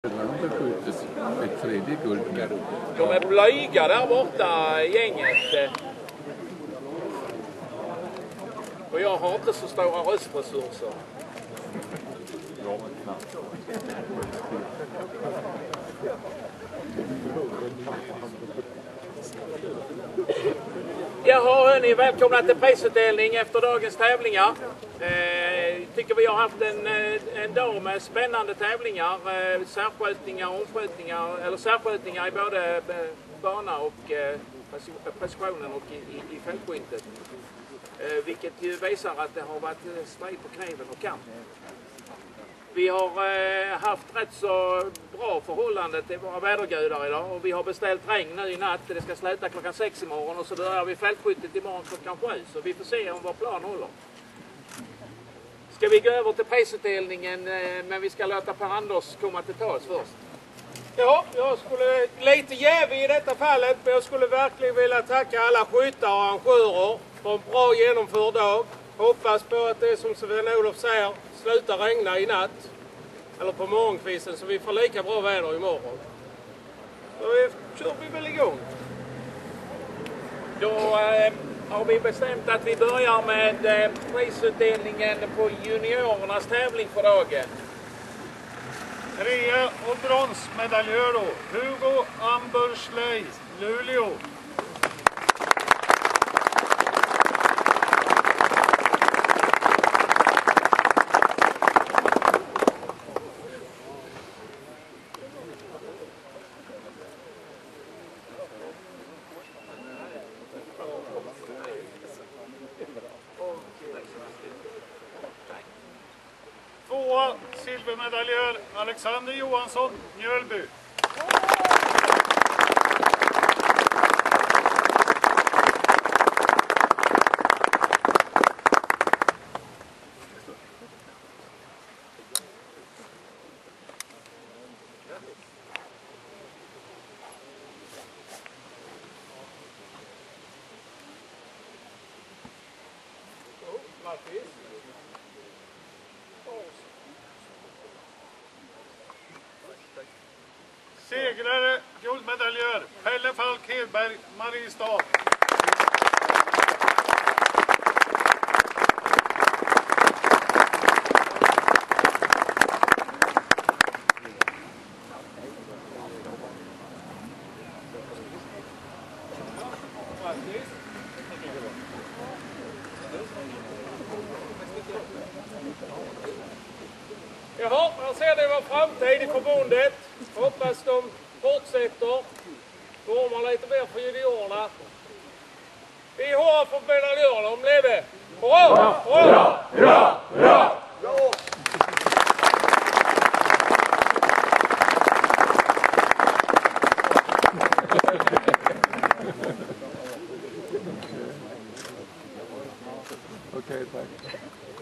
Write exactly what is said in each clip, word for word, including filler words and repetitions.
Ett tredje guld. De är blyga där borta, gänget. Och jag har inte så stora röstresurser. Jaha hörni, välkomna till prisutdelning efter dagens tävlingar. Eh, tycker vi har haft en, en dag med spännande tävlingar, eh, särskjutningar, omskjutningar, eller särskjutningar i både bana och eh, precisionen och i, i, i fältskyttet. Eh, vilket ju visar att det har varit strid på kniven och kamp. Vi har eh, haft rätt så bra förhållande till våra vädergudar idag och vi har beställt regn nu i natt. Det ska sluta klockan sex imorgon och så börjar vi fältskyttet imorgon klockan sju. Så vi får se om vår plan håller. Ska vi gå över till prisutdelningen eh, men vi ska låta Per-Anders komma till tals först. Ja, jag skulle lite jävig i detta fallet, men jag skulle verkligen vilja tacka alla skyttar och arrangörer för en bra genomförd dag. Hoppas på att det som Sven-Olof säger slutar regna i natt. Eller på morgonkvisten så vi får lika bra väder imorgon. Så vi, kör vi väl igång. Då eh, har vi bestämt att vi börjar med eh, prisutdelningen på juniorernas tävling för dagen. Trea och bronsmedaljör då. Hugo Ambersley, Luleå. Tvåa, silvermedaljör Alexander Johansson, Mjölby. Segrare, guldmedaljör Pelle Falk Hedberg, Mariestad. Jaha, man ser det var framtid i förbundet. Hoppas de fortsätter. Formar lite mer för juniorerna. Vi har för medaljörerna, om leve. Hurra! Hurra! Hurra! Hurra! Okej, tack.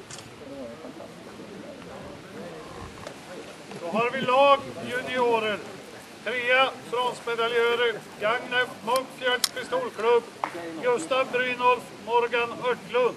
Då har vi lag juniorer. Trea bronsmedaljörer Gagnef Munkfjälls pistolklubb Gustav Brynolf, Morgan Örtlund.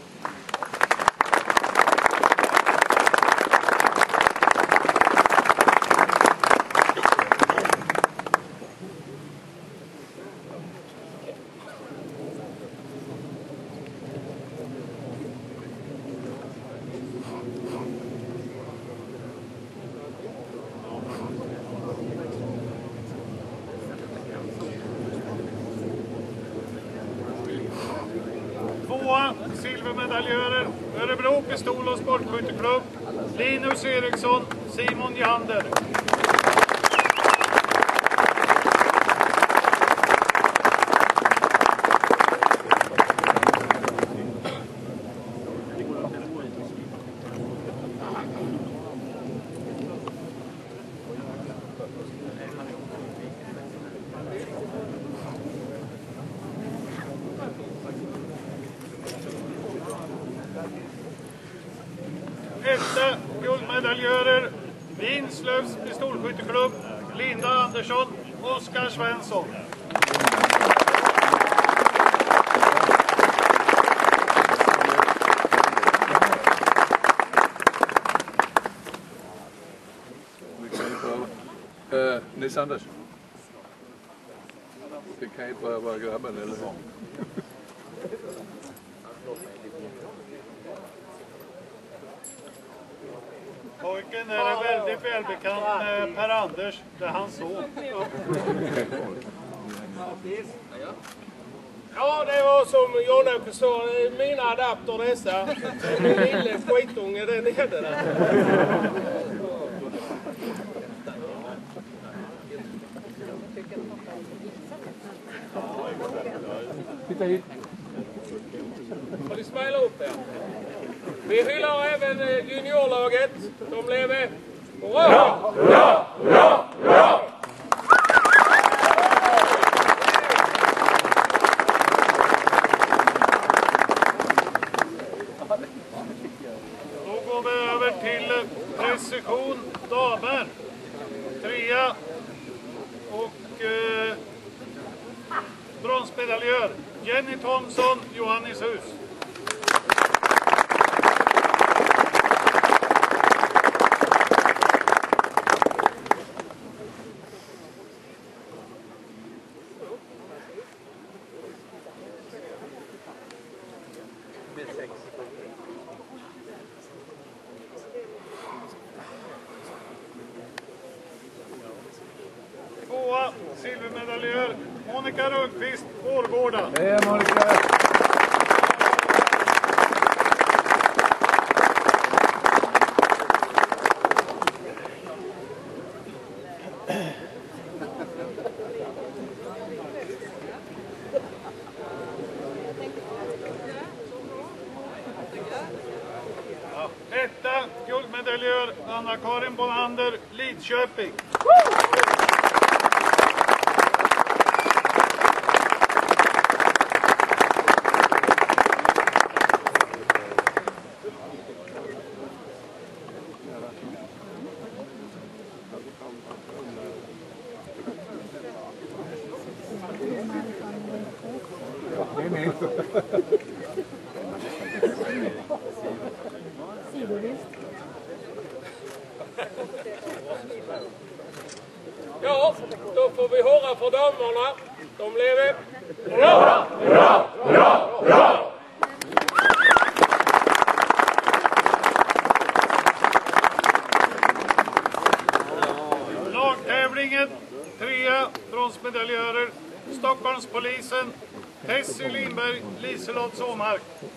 Tvåa silvermedaljörer Örebro pistol- och sportskytteklubb Linus Eriksson, Simon Jander. Etta guldmedaljörer Vinslövs pistolskytteklubb Linda Andersson, Oskar Svensson. Uh, Nils Anders. Det kan ju bara vara grabben, eller hur? Pojken är väldigt välbekant med Per Anders, det är hans son. Ja, det var som Jan-Åke sa, mina adapter dessa. Min lille skitunge där nere där. Titta hit. Har ni smälat upp här? Vi hyllar även juniorlaget. De lever. Hurra! Hurra! Hurra! Hurra! Då går vi över till precision damer. Trea och eh, bronsmedaljör Jenny Thomsson, Johannishus. Tvåa, silvermedaljör Monica Rundqvist, Vårgårda. Hej Monica! Etta, guldmedaljör Anna-Karin Bonander, Lidköping. Ja, då får vi höra för damerna. De lever. Hurra! Hurra! Hurra! Hurra! Lagtävlingen, trea bronsmedaljörer, Stockholmspolisen, Tessie Lindberg, Liselott Såmark.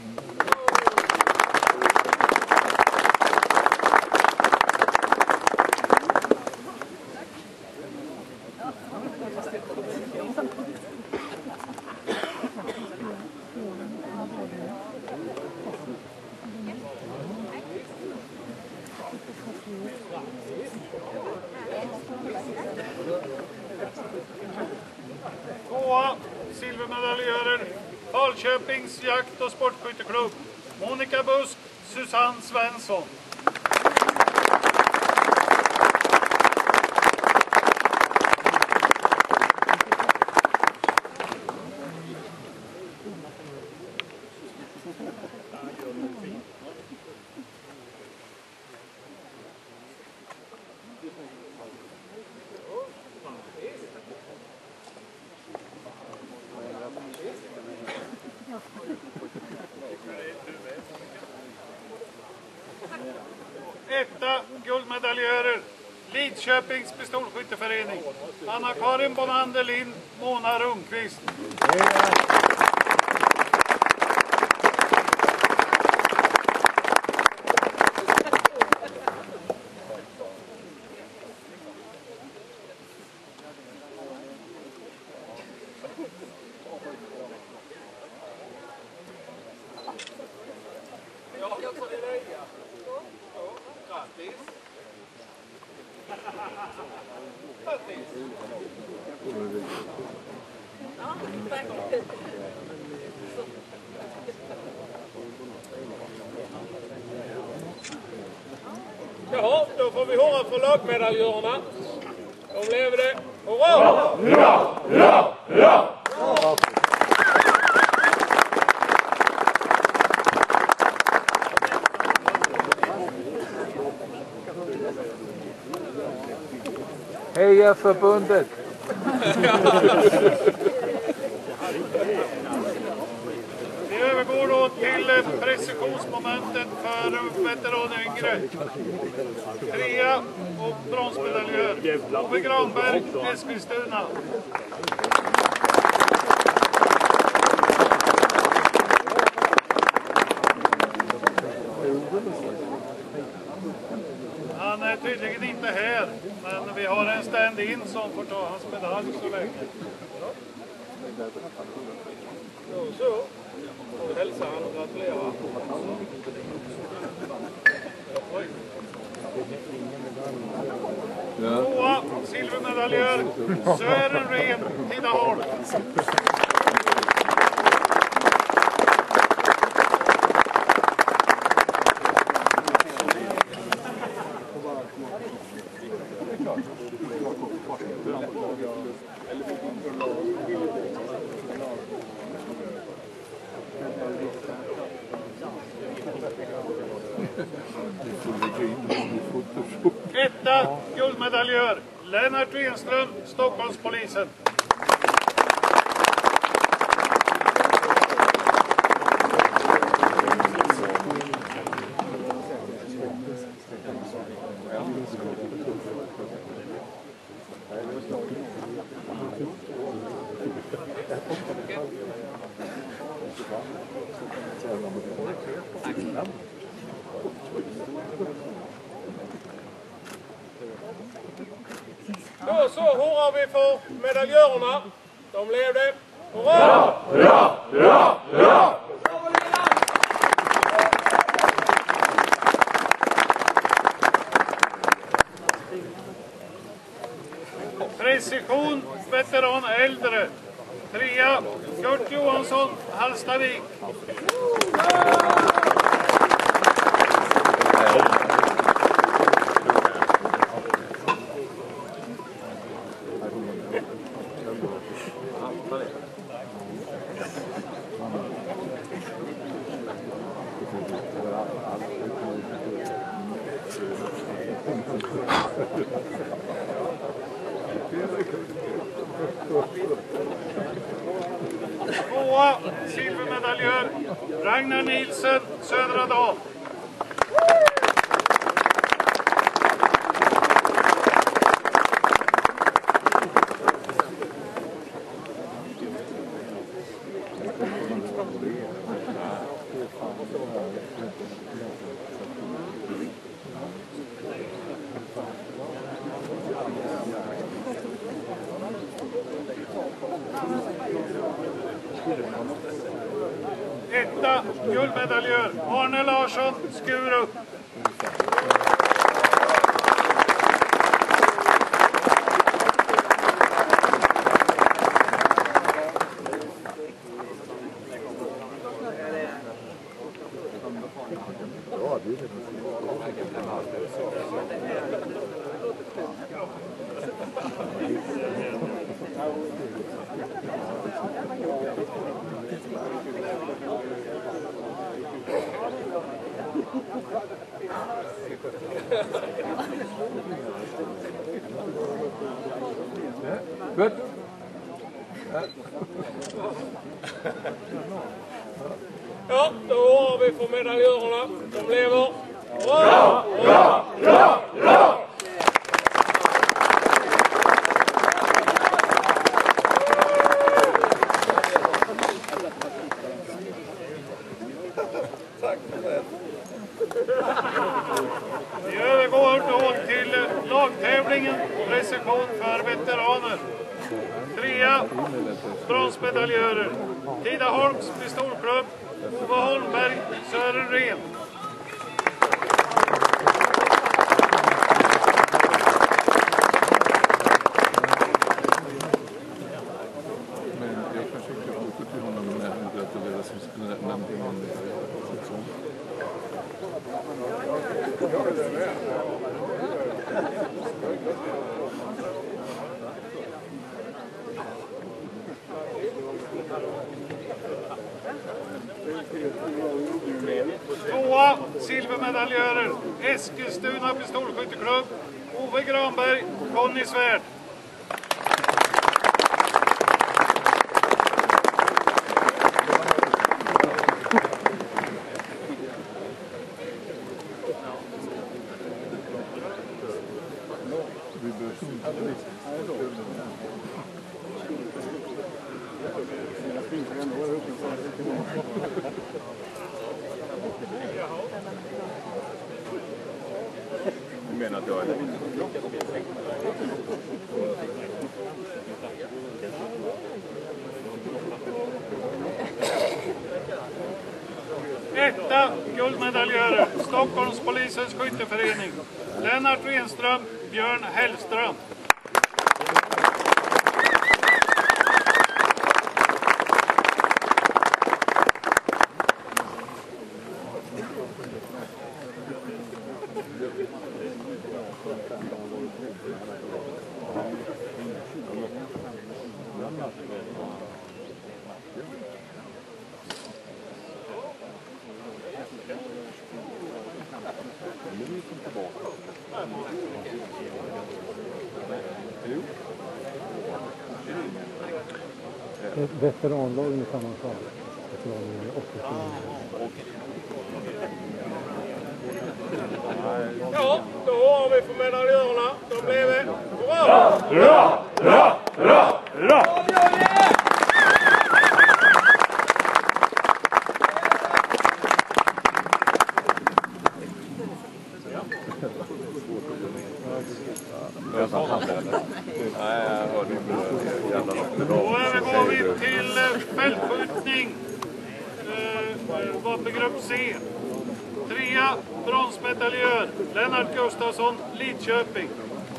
Tvåa, silvermedaljörer, Falköpings jakt- och sportskytteklubb, Monica Busk, Susanne Svensson. Etta, guldmedaljörer, Lidköpings pistolskytteförening, Anna-Karin Bonander Lind, Mona Rundqvist. Jaha, då får vi höra för lagmedaljörerna. De lever det. Hurra! Hurra! Hurra! Hurra! Hej Jägarförbundet. Vi övergår då till precisionsmomentet för veteran yngre. Trea och bronsmedaljör. Ove Granberg, Eskilstuna. Han är tydligen inte här, men vi har en stand-in som får ta hans medalj så länge. Så, så. Och hälsa han och gratulera. Tvåa, silvermedaljör Sören Rehn, Tidaholm. Etta, guldmedaljör Lennart Wenström, Stockholmspolisen. Då så hurrar vi för medaljörerna. De levde. Hurra! Hurra! Hurra! Hurra! Precision, veteran äldre. Trea, Kurt Johansson, Hallstavik. Tvåa, silvermedaljör Ragnar Nilsen, Södra Dal. Etta, guldmedaljör Arne Larsson, Skurup. Good. Ja, då har vi för medaljörerna. De lever. Hurra! Hurra! Hurra! Hurra! Vi övergår då till lagtävlingen precision för veteraner. Trea, bronsmedaljörer Tidaholms pistolklubb, Ove Holmberg, Sören Rehn. Men jag kanske inte har åkt till honom när han gratulerar som skulle nämna honom. Tvåa, silvermedaljörer Eskilstuna pistolskytteklubb, Ove Granberg, Conny Svärd. Du menar att jag är Etta guldmedaljörer, Stockholmspolisens skytteförening. Lennart Renström, Björn Hellström. Veteranlagen i samma fall. Veteranlagen är åttio. Ja, då har vi för medaljörerna. De blev bra! Bra! Bra! Bra! Bra! Då övergår vi till fältskjutning. Eh, vapengrupp C. Trea bronsmedaljör Lennart Gustafsson, Lidköping.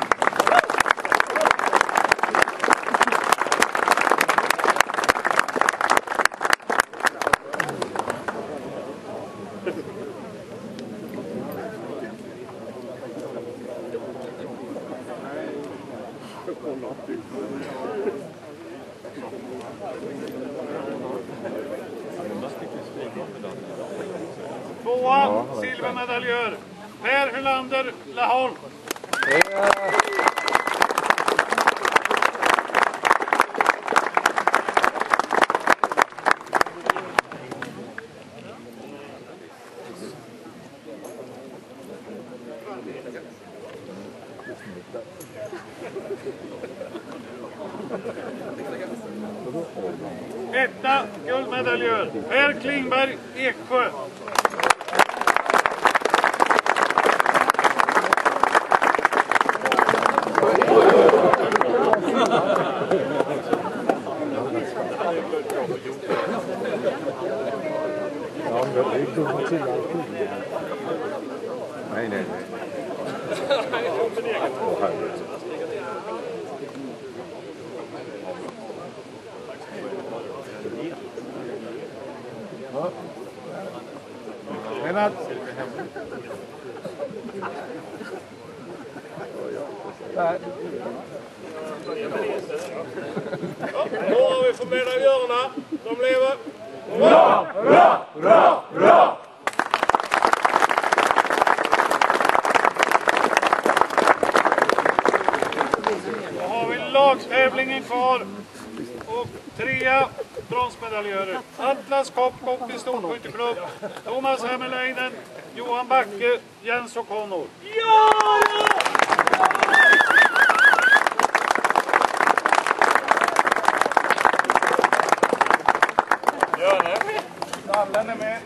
Tvåa silvermedaljör Per Hylander, Laholm. Etta guldmedaljör Per Klingberg, Eksjö. Nej, nej, nej. Lennart. Ja, då har vi för medaljörerna. De lever. Bra! Bra! Bra! Bra! Då har vi lagstävlingen kvar. Och trea bronsmedaljörer. Atlas Kopkop pistolskytteklubb. Thomas Hemmerleinen, Johan Backe, Jens O'Connor. Ja! Allen är med.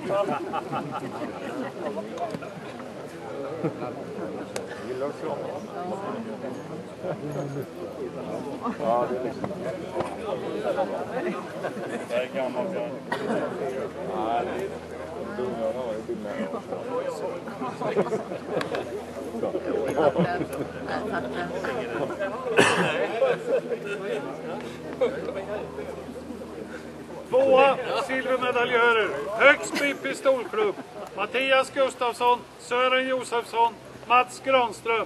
Det är gammalt. Tvåa silvermedaljörer. Högsby pistolklubb. Mattias Gustafsson, Sören Josefsson, Mats Granström.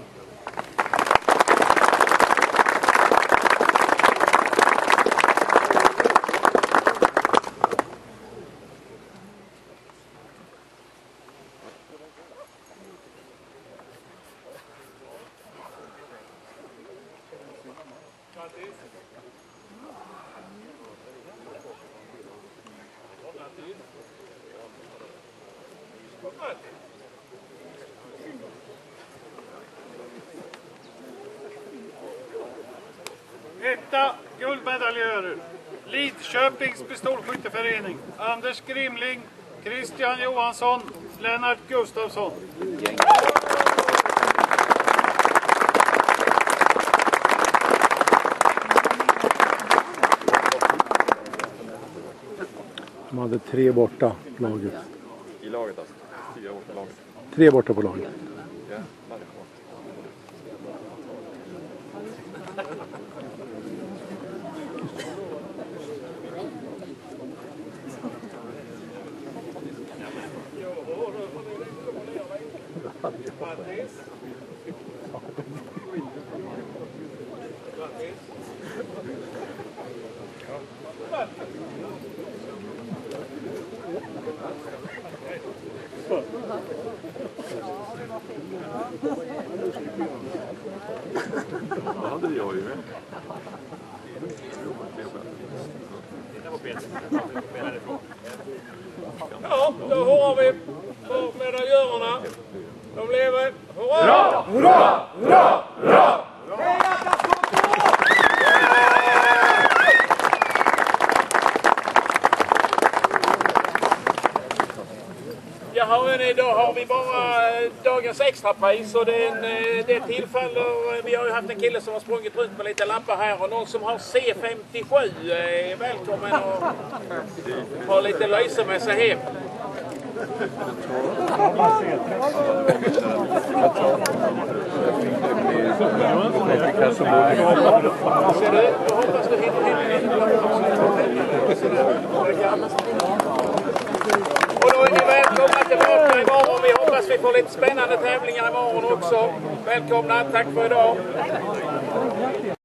Detta guldmedaljörer. Lidköpings pistolskytteförening. Anders Grimling, Christian Johansson, Lennart Gustafsson. De hade tre borta på laget. I laget alltså? Fyra år på laget? Tre borta på laget. Ja, det hade jag ju med. Ja, då hurrar vi för medaljörerna. De lever. Hurra! Hurra! Hurra! Hurra! Ja, hörni, idag har vi bara dagens extrapris och det, det tillfaller, vi har ju haft en kille som har sprungit runt med lite lampar här och någon som har C femtiosju är välkommen och ha lite löjse med sig hem. Ser du? Jag hoppas du hinner. Och då är ni välkomna tillbaka imorgon. Vi hoppas vi får lite spännande tävlingar imorgon också. Välkomna, tack för idag.